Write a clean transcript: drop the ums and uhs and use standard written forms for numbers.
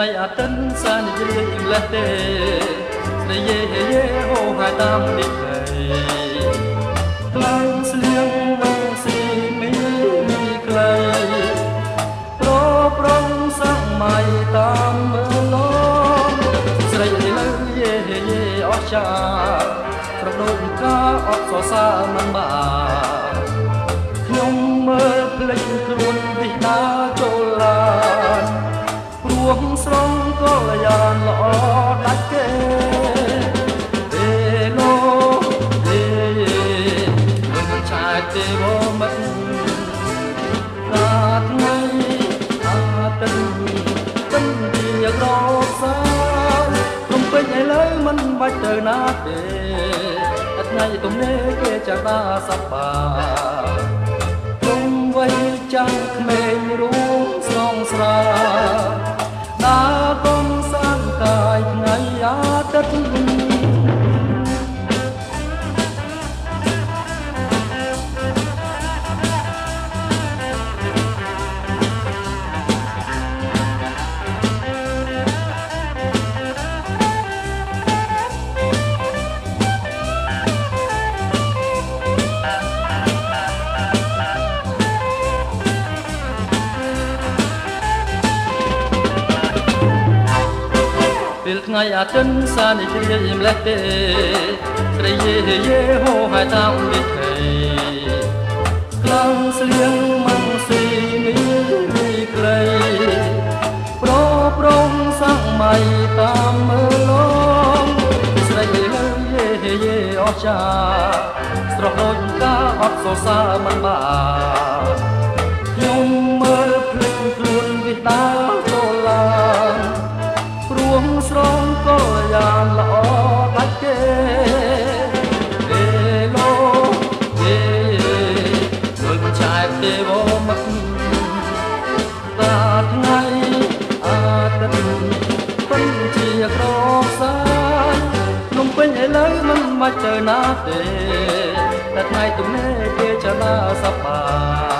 ថ្ងៃអាទិត្យសានិយាយម្លេះទេតែយេហូហែតាមនេះទៅខ្លាំងស្លៀងមកស៊ីមីខ្លីប្រងសម័យតាមមើលឡងស្រីលើយេអស់ចាប្រដូចការអត់សរសើរមិនបានខ្ញុំមើលភ្លេចខ្លួនវិណាចូលឡានព្រោះស្រងកលយានល្អដាច់គេពេលលោកមិនឆាយទេវមិនកាថ្ងៃអាទិត្យមិនជាក្រសាព្រមពេញឥឡូវមិនបាច់ទៅណាទេថ្ងៃទំនេរគេចាដាសប្បាគុំវ័យចាំងក្មេងរួមស្រងស្រាដើរគុំសានកាយថ្ងៃអាទិត្យពេលថ្ងៃអាទិត្យសានិយាយម្លេះទេស្រីយេហូហែតាមនេះទៅខ្លាំងស្លៀងមកស៊ីមីខ្លីប្រងសម័យតាមមើលឡងស្រីលើយេអស់ចាស្រស់ដូចការអត់សរសើរមិនបានខ្ញុំមើលភ្លេចខ្លួនវិតាចូលឡានព្រោះស្រងកលយានល្អដាច់គេពេលលោកជួយមិនឆែកទេវមិនតាថ្ងៃអាទិត្យពេញជាក្រសាយនំពេញឥឡូវមិនបាច់ទៅណាទេតែថ្ងៃទំនេរគេចាដាសប្បាយ